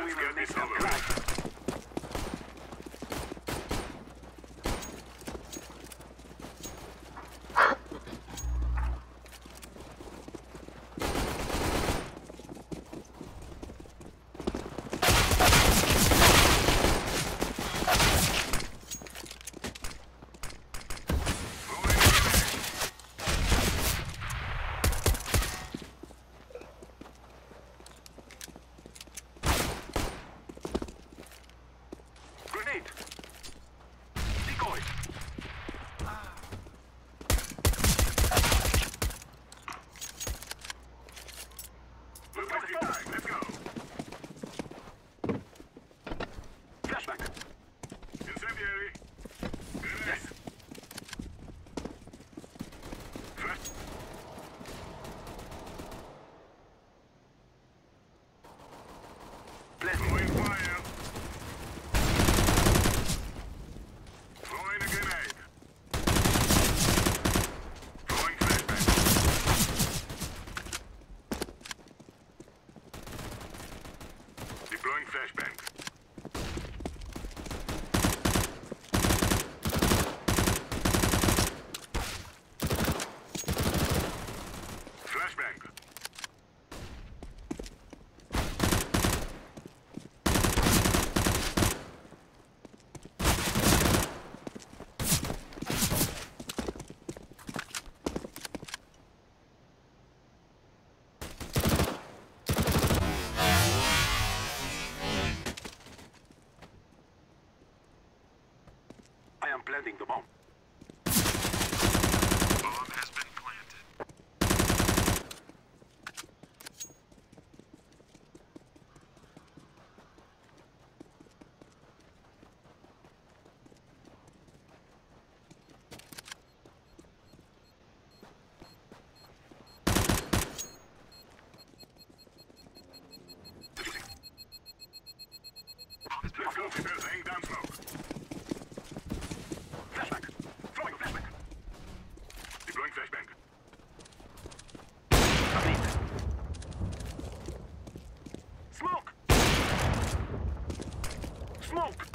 we will make them cry. Throwing fire. Throwing a grenade. Throwing flashbang. Deploying flashbang. Flashbang. I am planting the bomb. Bomb has been planted. Let's go, people. Laying down smoke. Flashback. Throwing a flashback. Deploying flashbang. Complete. Smoke! Smoke!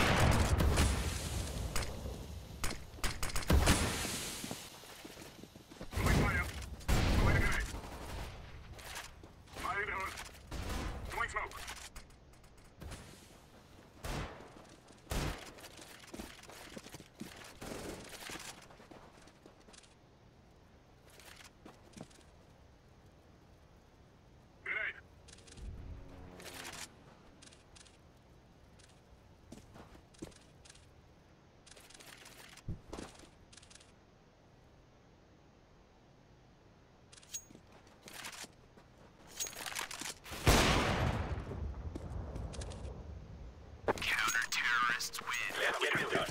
Throwing fire. Throwing a grenade. Fire in the hole. Throwing smoke. Grenade. Counter-terrorists win. Let's get it done.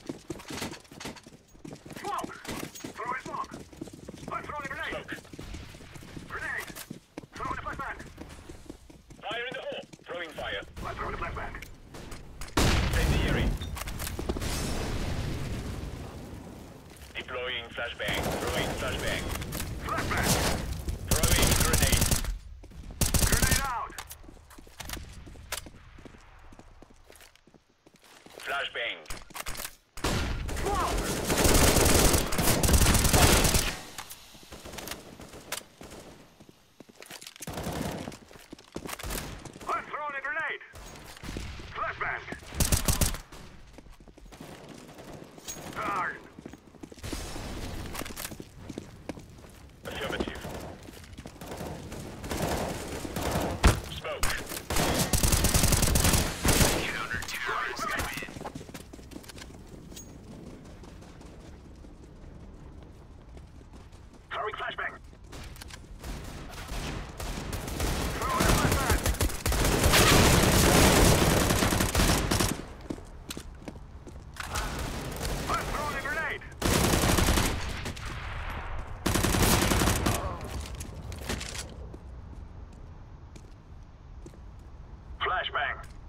Smoke! Throwing smoke. I'm throwing a grenade. Grenade. Throwing a flashbang. Fire in the hole. Throwing fire. I'm throwing a flashbang. Incendiary. Deploying flashbang. Throwing flashbang. Flashbang. Throwing grenade. Grenade out. Flashbang. Smoke! I'm throwing a grenade. Flashbang. Darn. Affirmative. Smoke. Counter-terrorists win. Throwing flashbang. Throwing a flashbang. I'm throwing a grenade. Flashbang.